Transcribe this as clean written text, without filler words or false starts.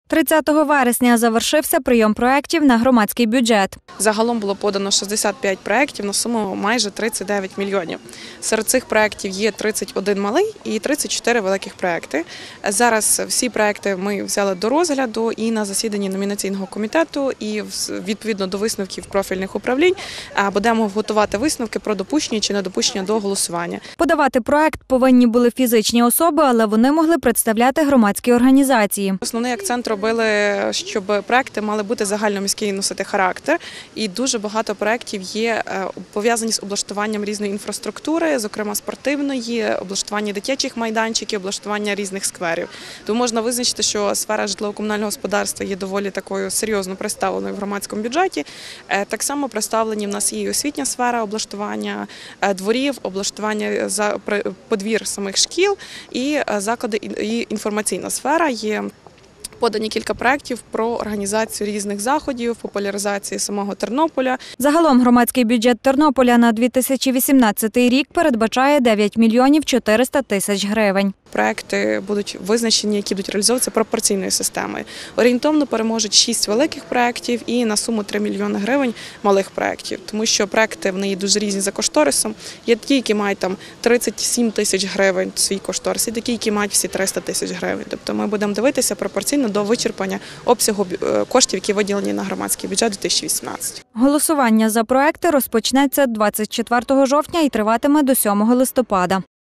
30 вересня завершився прийом проєктів на громадський бюджет. Загалом було подано 65 проєктів на суму майже 39 мільйонів. Серед цих проєктів є 31 малий і 34 великих проєкти. Зараз всі проєкти ми взяли до розгляду і на засіданні номінаційного комітету, і відповідно до висновків профільних управлінь будемо готувати висновки про допущення чи недопущення до голосування. Подавати проєкт повинні були фізичні особи, але вони могли представляти громадські організації. Основний акцент робили, щоб проекти мали бути загальноміський, носити характер. І дуже багато проєктів є пов'язані з облаштуванням різної інфраструктури, зокрема спортивної, облаштування дитячих майданчиків, облаштування різних скверів. Тому можна визначити, що сфера житлово-комунального господарства є доволі такою серйозно представленою в громадському бюджеті. Так само представлені в нас і освітня сфера, облаштування дворів, облаштування подвір самих шкіл і заклади, і інформаційна сфера є. Подані кілька проєктів про організацію різних заходів, популяризації самого Тернополя. Загалом громадський бюджет Тернополя на 2018 рік передбачає 9 мільйонів 400 тисяч гривень. Проекти будуть визначені, які будуть реалізовуватися пропорційною системою. Орієнтовно переможуть 6 великих проєктів і на суму 3 мільйони гривень малих проєктів. Тому що проєкти в неї дуже різні за кошторисом. Є такі, які мають там 37 тисяч гривень свій кошторис, і такі, які мають всі 300 тисяч гривень. Тобто ми будемо дивитися пропорційно до вичерпання обсягу коштів, які виділені на громадський бюджет 2018. Голосування за проекти розпочнеться 24 жовтня і триватиме до 7 листопада.